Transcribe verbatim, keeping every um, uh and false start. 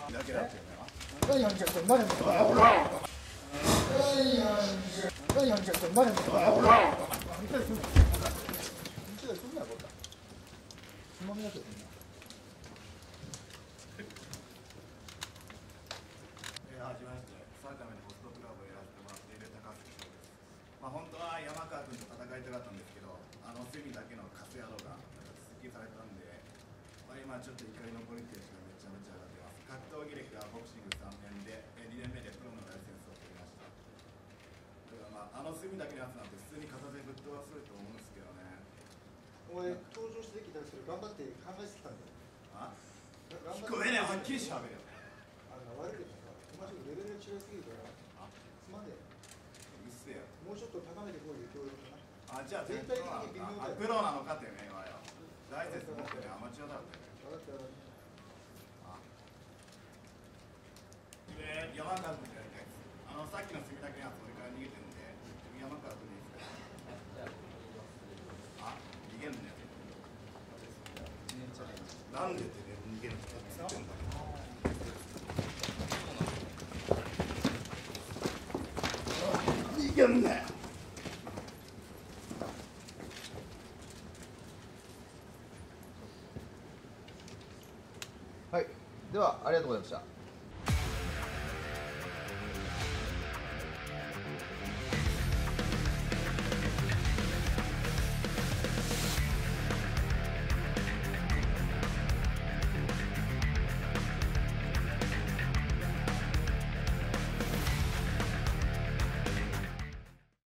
だけだってね。 何やんじゃってまだまだ。何やんじゃ。何やんじゃってまだまだ。見たりすんな。見たりすんなこれ。つまみだけどね。 えー、はじめまして。埼玉でホストクラブをやらせてもらっている高橋翔です。まあ本当は山川君と戦いたかったんですけど、あのセミだけのカス野郎が出撃されたんで、まあ今ちょっと怒りのボルテージがめちゃめちゃ上がってます。格闘技歴はボクシングさんねんで、にねんめでプロのライセンスを取りました。だからまああのセミだけのやつなんて普通に片手ぶっ飛ばせると思うんですけどね。 お前登場してきたんですけど頑張って考えてきたんだよ。 あ？聞こえねえ、はっきりしゃべれよ。 あの悪いけどさ、お前ちょっとレベルが違いすぎるから、すまんねえ。 うっせえよ。 もうちょっと高めてこいよ、協力かな。 あ、じゃあ全体的に微妙だよ。 プロなのかってねえわよ。ライセンス持ってね、アマチュアだってね。 分かった分かった。 あ。で、山川君とやりたいです。あの、さっきの墨だけのやつ俺から逃げてるんで、山川君でいいですか？あ、逃げんね。なんでってね、逃げるって言ってんだけど。逃げんなよ。 はい、ではありがとうございました。